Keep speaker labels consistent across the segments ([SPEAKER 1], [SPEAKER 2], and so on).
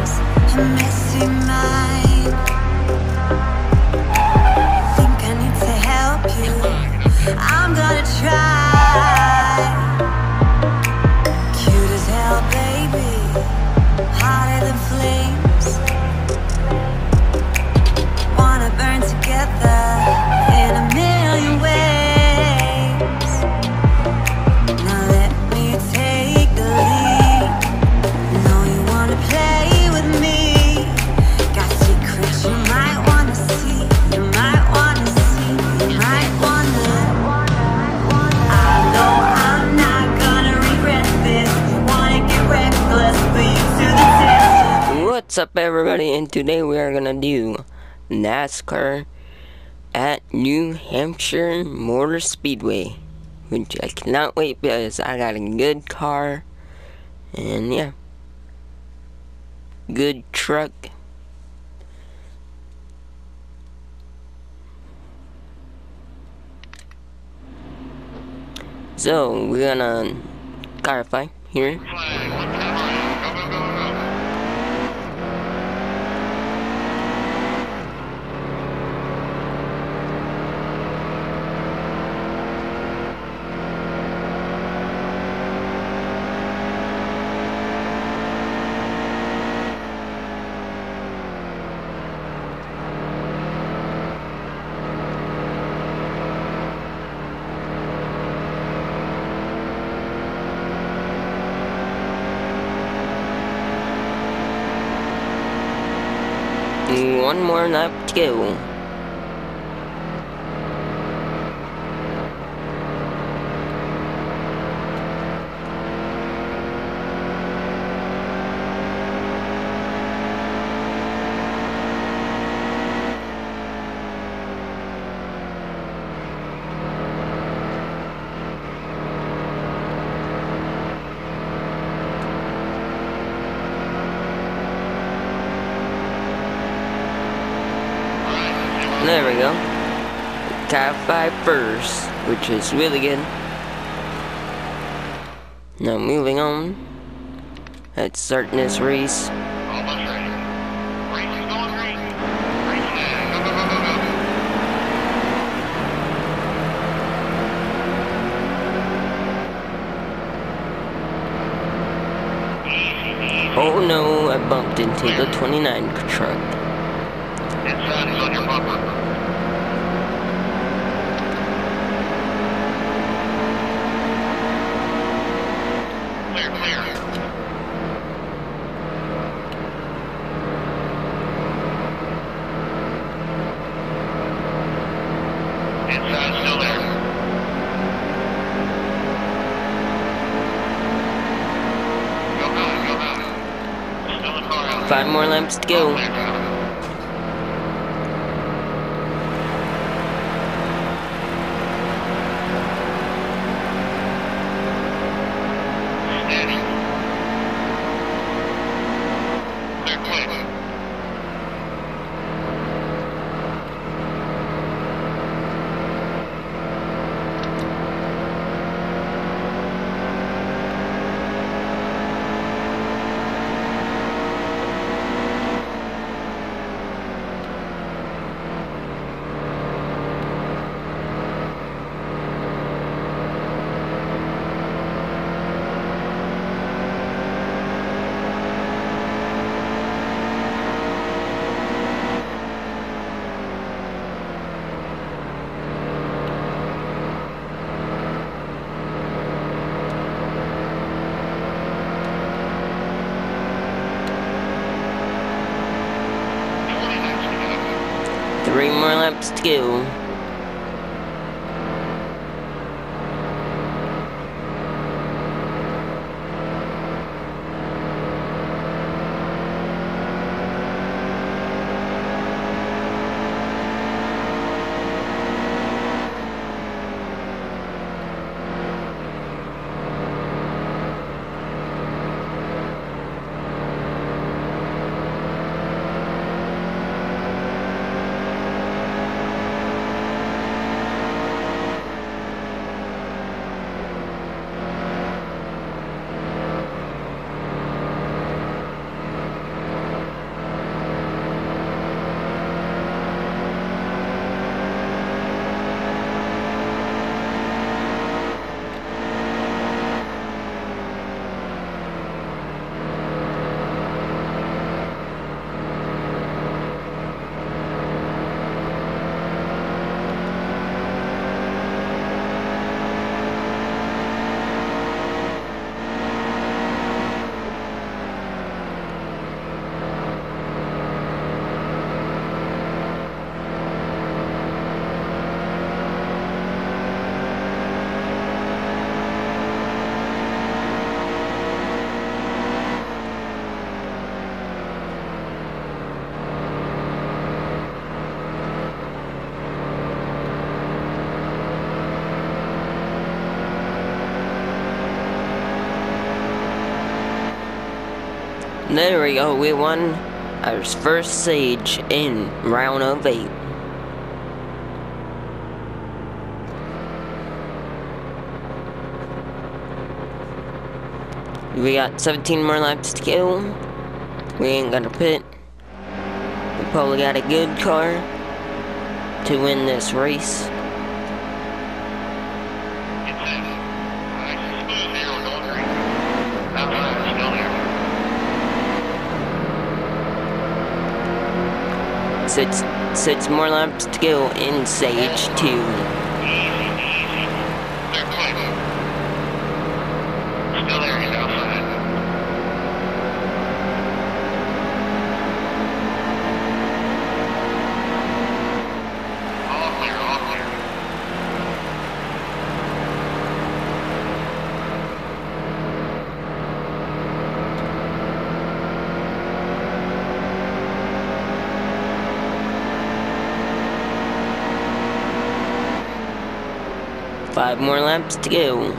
[SPEAKER 1] a messy mind. Think I need to help you, I'm gonna try. Cute as hell, baby, hotter than flames. Wanna burn together in a million ways. Now let me take the lead. Know you wanna play with me. Got secrets you might wanna see. You might wanna see. You might wanna. I know I'm not gonna regret this. Wanna get reckless, put you to the test.
[SPEAKER 2] What's up, everybody? And today we are gonna do Nascar at New Hampshire Motor Speedway, which I cannot wait because I got a good car and yeah, good truck. So we're gonna clarify here. One more lap to go. There we go. Top 5 first, which is really good. Now moving on. Let's start this race.
[SPEAKER 3] Almost ready. Race is going green. Race is go, go, go, go, go. Easy, easy.
[SPEAKER 2] Oh no, I bumped into the 29 truck.
[SPEAKER 3] Inside is on your bumper. Clear, clear. Inside still there. Go high, go high. Still a car out.
[SPEAKER 2] 5 more laps to go.
[SPEAKER 3] Clear now. Steady. Clear, quick.
[SPEAKER 2] Three more laps to go. There we go, we won our first stage in round of 8. We got 17 more laps to go. We ain't gonna pit. We probably got a good car to win this race.
[SPEAKER 3] Get this. Nice and smooth here, we're going green. Outside, still there.
[SPEAKER 2] Six more laps to go in stage 2.
[SPEAKER 3] Easy, easy. Third place. Still there, he's outside. All clear, all clear.
[SPEAKER 2] Five more laps to go.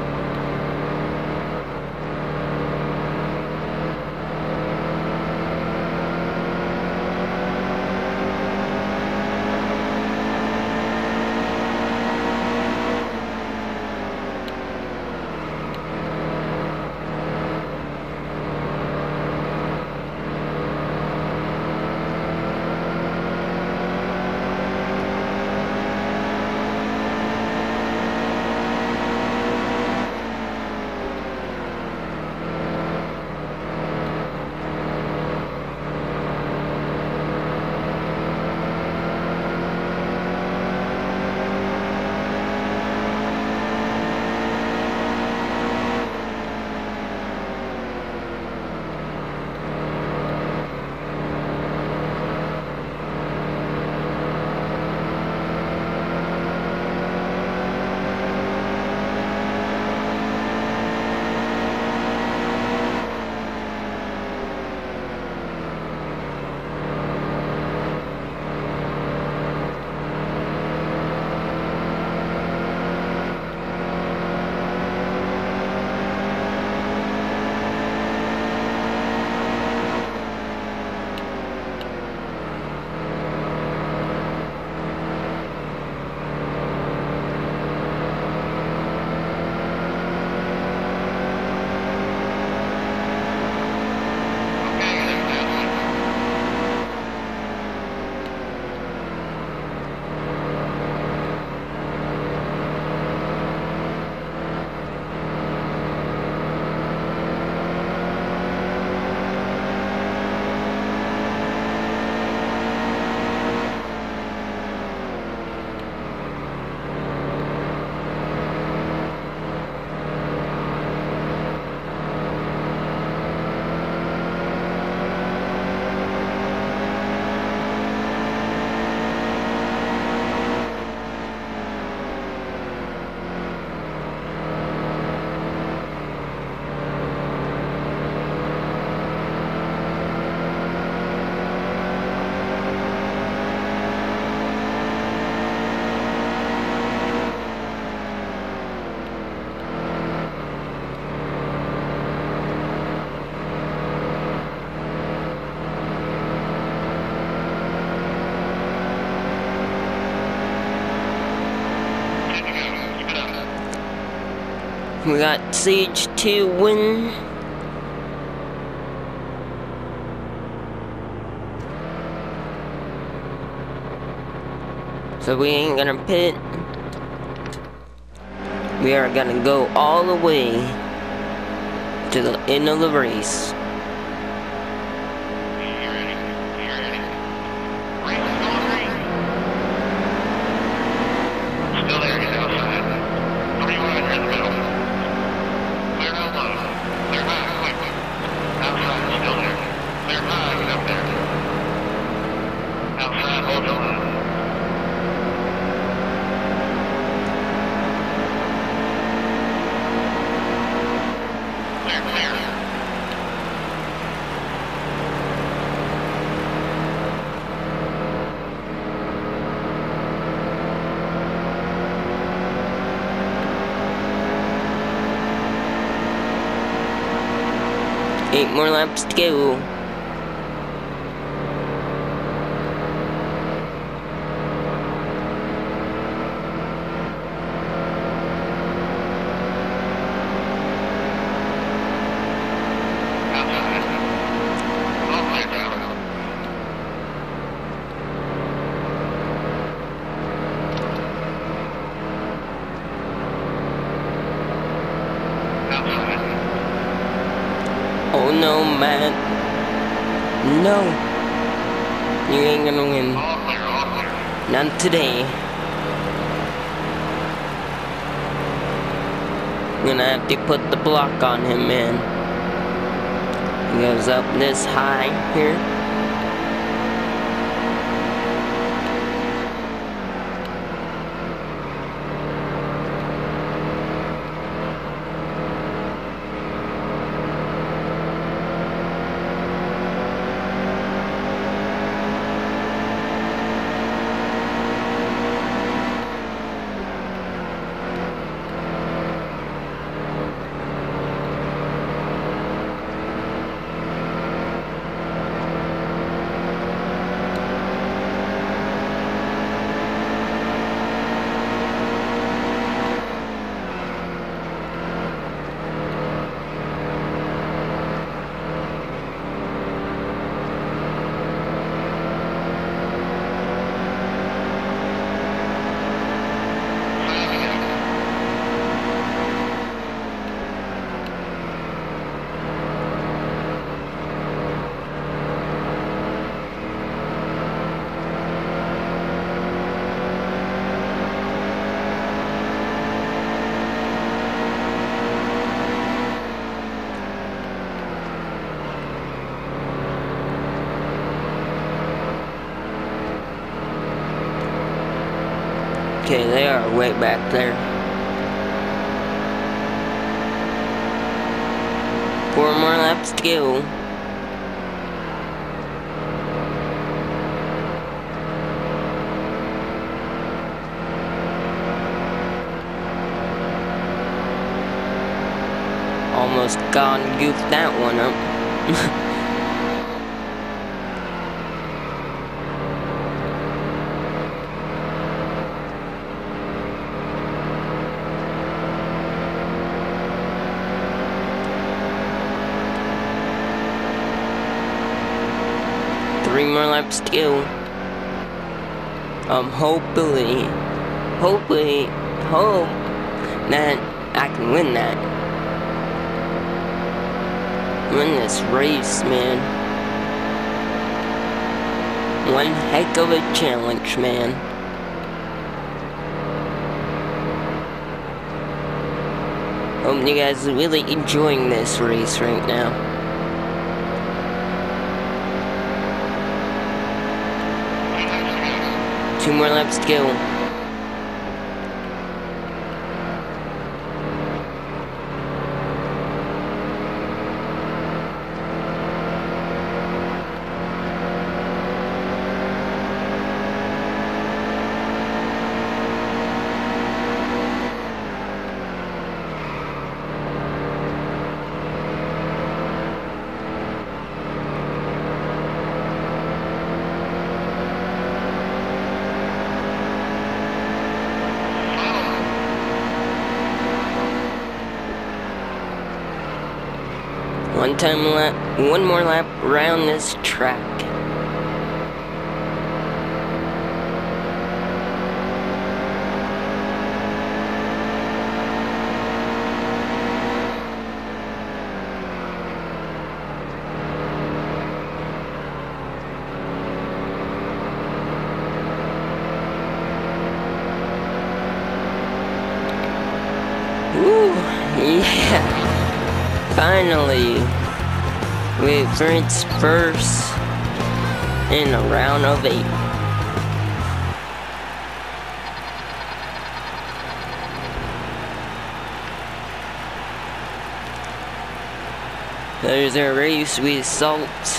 [SPEAKER 2] We got Sage 2 win. So we ain't gonna pit. We are gonna go all the way to the end of the race.
[SPEAKER 3] You ready? You ready? Race is going green. Still there, he's outside. 3 wide, you're in the middle. Clear down low. Clear high, quick. Outside, still there. Clear high, get up there. Outside, hold the line. Clear, clear.
[SPEAKER 2] 8 more laps to go. Oh no, man. No. You ain't gonna win. Not today. I'm gonna have to put the block on him, man. He goes up this high here. Okay, they are way back there. 4 more laps to go. Almost gone goofed that one up. 3 more laps to go. Hopefully, hope that I can win that. Win this race, man. One heck of a challenge, man. Hope you guys are really enjoying this race right now. Two more laps to go. One more lap around this track. Ooh, yeah. Finally. Wait for its first in a round of 8. There's a race result.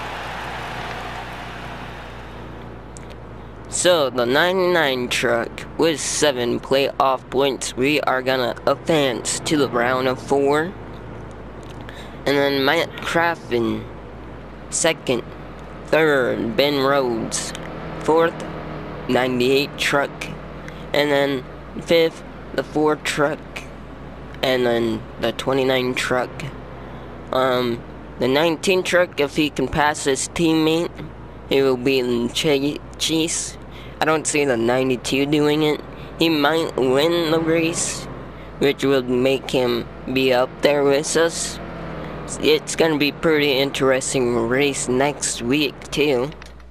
[SPEAKER 2] So, the 99 truck with 7 playoff points, we are gonna advance to the round of 4. And then Matt Craffen, 2nd. 3rd, Ben Rhodes. 4th, 98 truck. And then 5th, the 4 truck. And then the 29 truck. The 19 truck, if he can pass his teammate, he will be in chase. I don't see the 92 doing it. He might win the race, which would make him be up there with us. It's gonna be pretty interesting race next week too.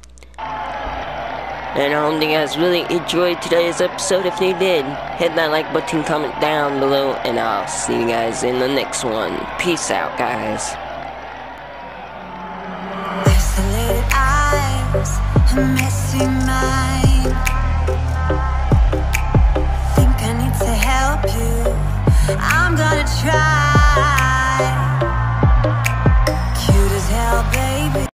[SPEAKER 2] And I hope you guys really enjoyed today's episode. If you did, hit that like button, comment down below, and I'll see you guys in the next one. Peace out, guys.
[SPEAKER 1] Isolated eyes, a messy mind. Think I need to help you. I'm gonna try.